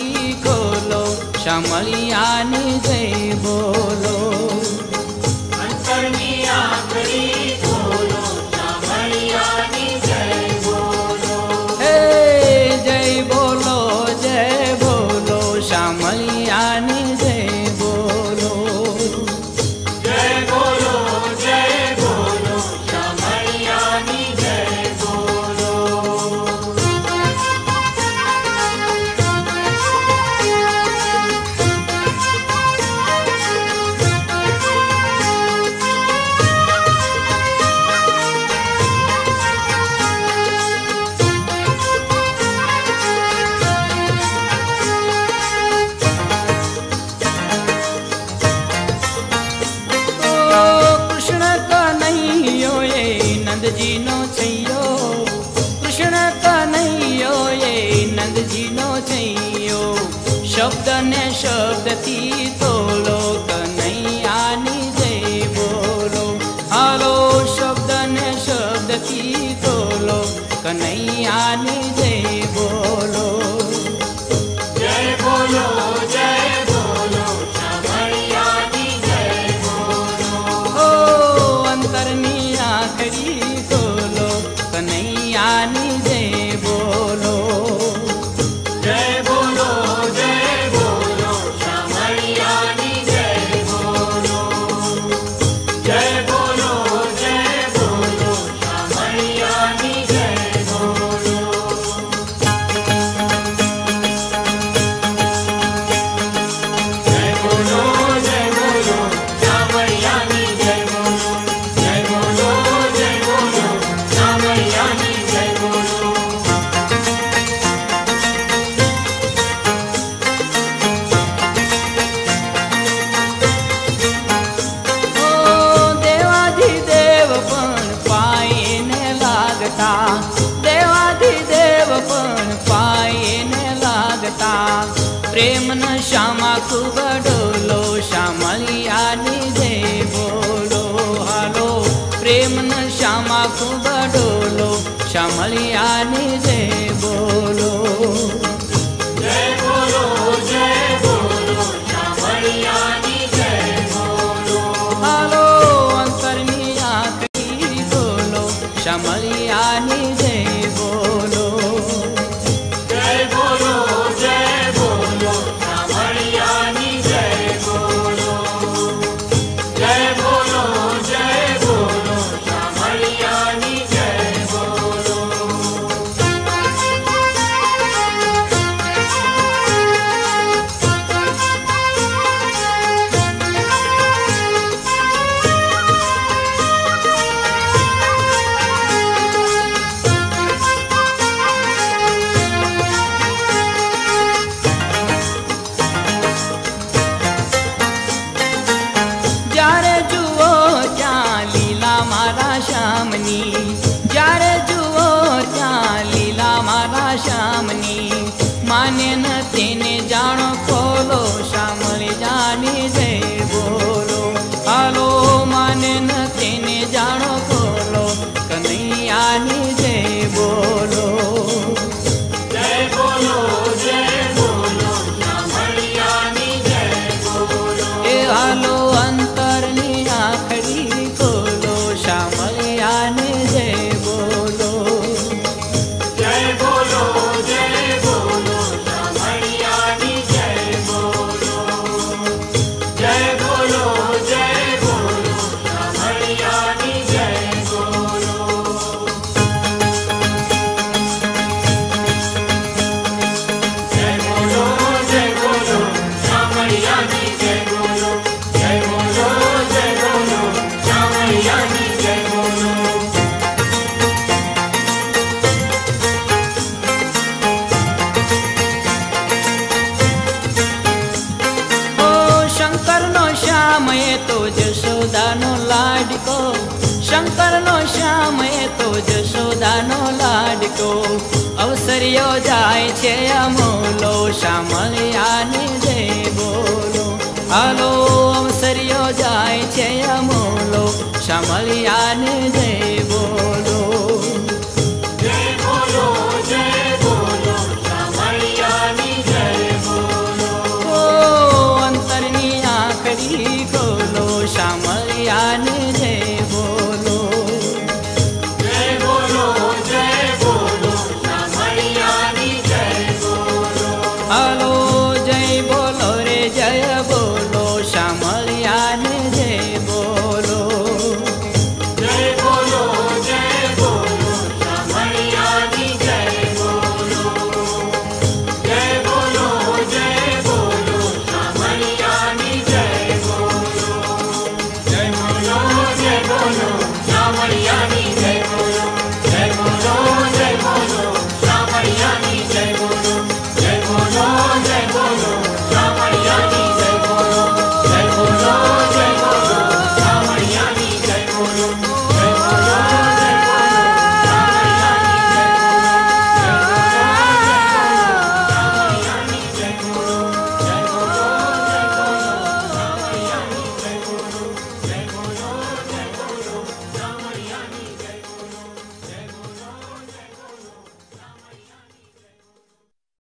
आखरी खोलो, शामळियानी जय बोलो। अंतरनी आखरी खोलो, शामळियानी जय बोलो। हे जय बोलो, जय बोलो, शामळियानी जय बोलो। जय बोलो, जय बोलो, शामळियानी जय बोलो। नंद जी नो छैयो, कृष्ण कन्हैयो ये नंद जी नो छैयो। शब्द ने शब्द थी तोलो, कन्हैयानी जय बोलो। हालो शब्द ने शब्द थी तोलो, कन्हैयानी जय बोलो। जय बोलो, जय बोलो, शामळियानी जय बोलो। ओ अंतरनी आखरी खोलो, कन्हैयानी जय बोलो। जय बोलो, जय बोलो, शामळियानी जय बोलो। जय बोलो, जय बोलो, शामळियानी जय बोलो। जय बोलो, जय बोलो, शामळियानी जय बोलो। जय बोलो, जय बोलो, शामळियानी जय बोलो। ओ देवाधिदेव पण पायेने लागता, देवाधिदेव पण पायेने लागता। प्रेम न श्यामा खूब डोलो, शामळियानी जय बोलो। हालो प्रेम न श्यामा खूब डोलो, शामळियानी जय बोलो। जय बोलो, जय बोलो, शामळियानी जय बोलो। हालो अंतरनी आखरी खोलो, शामळियानी जय बोलो। जय बोलो, जय बोलो, शामळियानी जय बोलो। जय बोलो, जय बोलो, शामळियानी जय बोलो। જ્યારે જુઓ ત્યાં લીલા મારા શ્યામની, જ્યારે જુઓ ત્યાં લીલા મારા શ્યામની। માને ન તેને જાણો ખોલો, શામળિયાની જય બોલો। હાલો માને ન તેને જાણો ખોલો, કનૈયાની જય બોલો। जय बोलो, जय बोलो, शामळियानी जय बोलो। ए हालो अंतरनी आखरी खोलो, शामळियानी जय बोलो। जय बोलो, जय बोलो, शामळियानी जय बोलो। जय बोलो, जय बोलो, शामळियानी जय बोलो। जय बोलो, जय बोलो, शामळियानी जय बोलो। जय बोलो, जय बोलो, शामळियानी जय बोलो। ओ शंकर नो श्याम ये तो जशोदा नो लाडको, शंकर नो श्याम ये तो जशोदा नो लाडको। अवसर्यो जाय छे अमोलो, शामळिया